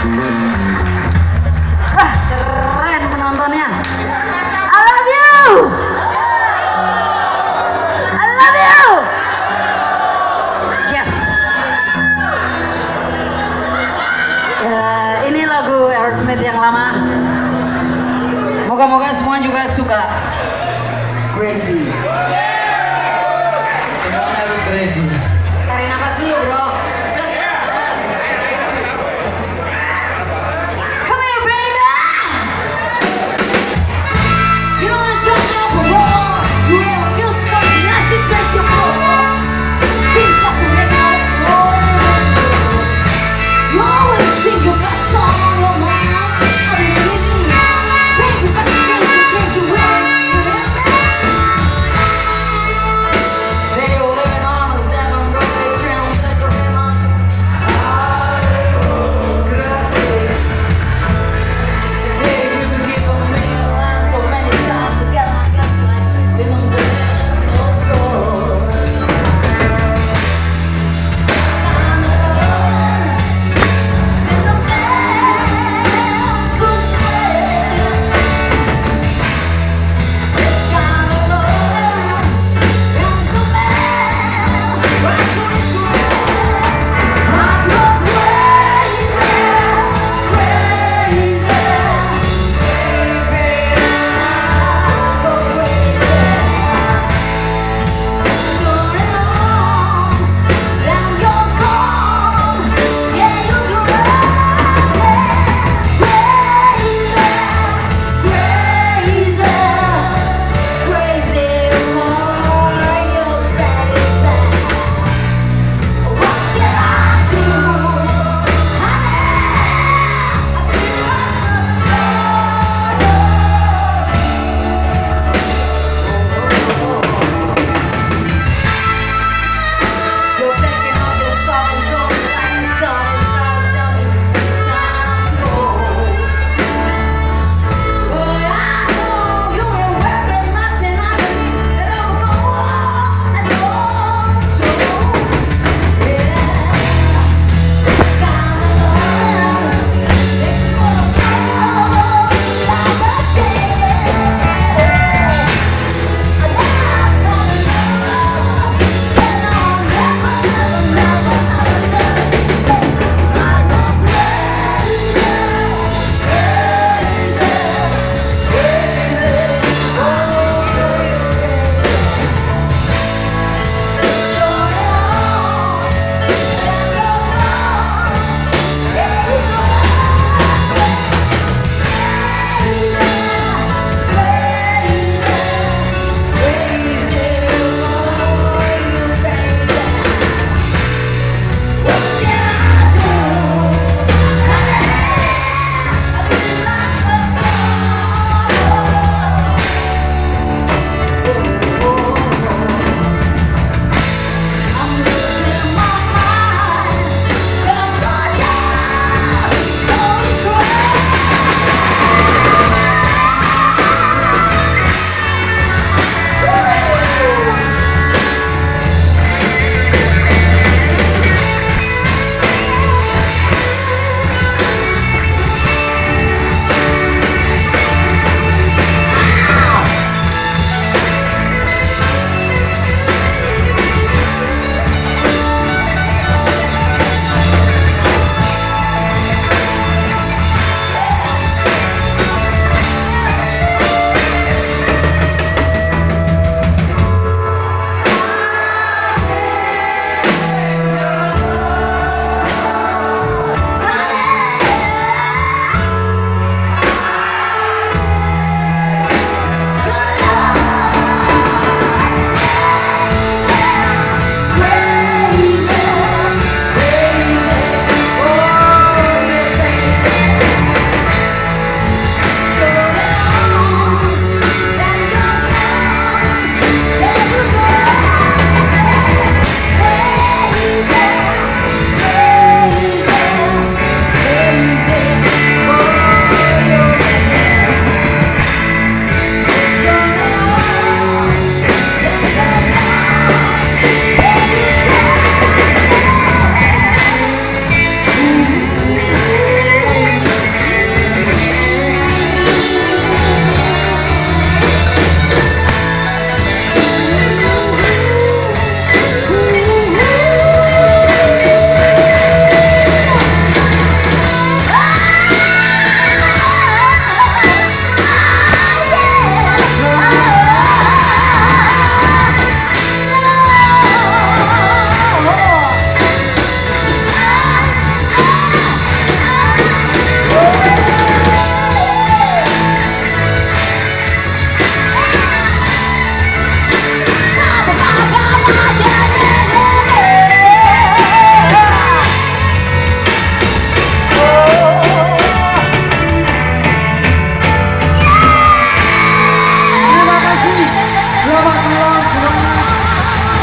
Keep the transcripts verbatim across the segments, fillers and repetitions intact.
Wah, keren penontonnya. I love you. I love you. Yes. Ya, ini lagu Aerosmith yang lama. Moga-moga semua juga suka. Crazy. Semuanya harus crazy. Tarik nafas dulu, bro. Come here, baby. You don't wanna jump off a wall. You ever feel something nice to touch your core? See something that goes wrong. You always think you got some on your mind. I believe me. Baby, but you think you can't you win.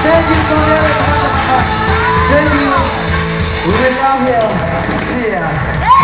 Thank you saudara teman-teman. Thank you. We love you. See ya.